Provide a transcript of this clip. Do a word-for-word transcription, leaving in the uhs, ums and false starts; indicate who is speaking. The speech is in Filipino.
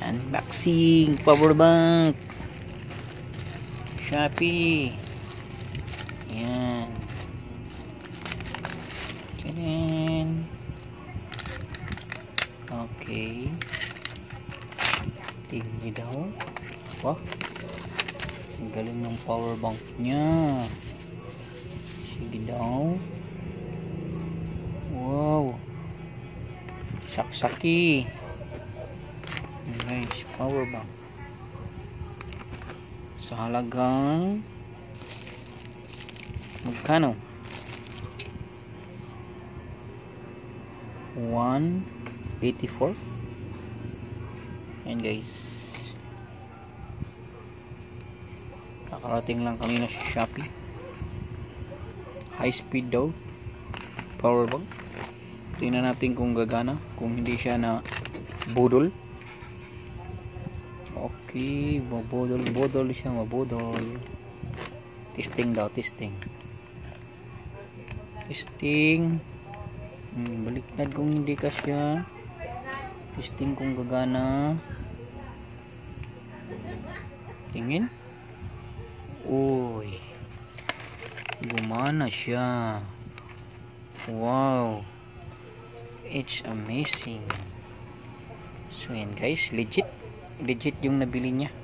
Speaker 1: Unboxing power bank Shopee. Yan. Tadaan. Okay. Tingnan daw. Wah. Ang galing ng power bank niya. Sige daw. Wow. Saksaki. Nice power bank. Sa halagang magkano? one eighty-four. Ayan guys, kakarating lang kanina sa Shopee. High speed daw power bank. Tingnan natin kung gagana, kung hindi siya na budol. Okay, mabudol budol siya, mabudol. Testing daw, testing testing hmm, baliktad kung hindi ka siya. Testing kung gagana. Tingin. Uy, gumana siya. Wow, it's amazing. So yan guys, legit legit yung nabili niya.